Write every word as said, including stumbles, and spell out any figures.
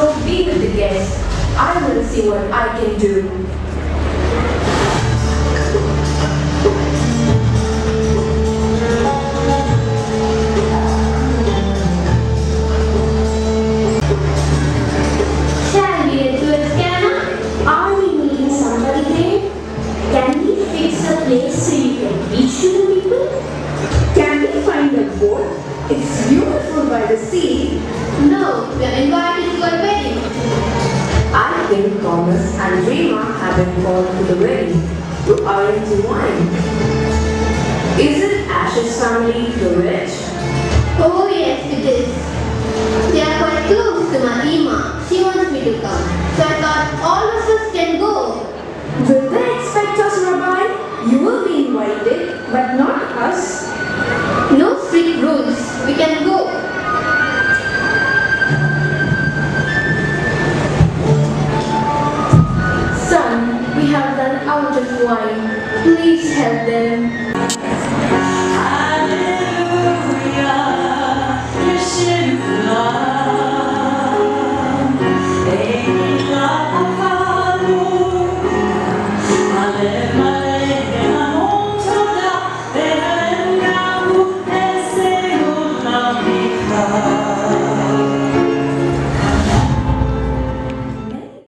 So be with the guests. I will see what I can do. Shall we head towards Cana? Are we meeting somebody there? Can we fix a place so you can reach to the people? Can we find a boat? It's beautiful by the sea. No, we are invited to a wedding. I think Thomas and Rima have been called to the wedding to arrange the wine. Is it Ash's family, the rich? Oh yes, it is. They are quite close to my Ima. She wants me to come. So I thought all of us can go. Will they expect us, Rabbi? You will be invited, but not us. No strict rules. We can go. Son, we have run out of wine. Please help them.